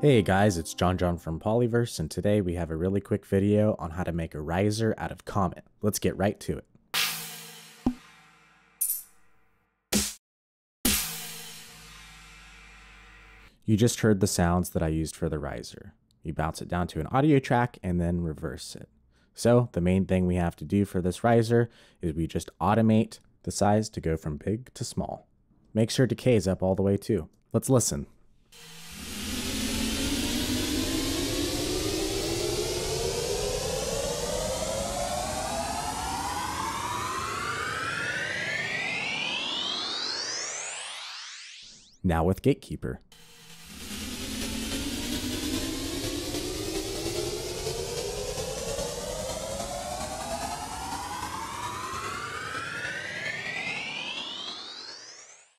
Hey guys, it's John from Polyverse, and today we have a really quick video on how to make a riser out of Comet. Let's get right to it. You just heard the sounds that I used for the riser. You bounce it down to an audio track and then reverse it. So the main thing we have to do for this riser is we just automate the size to go from big to small. Make sure decay is up all the way too. Let's listen. Now with Gatekeeper.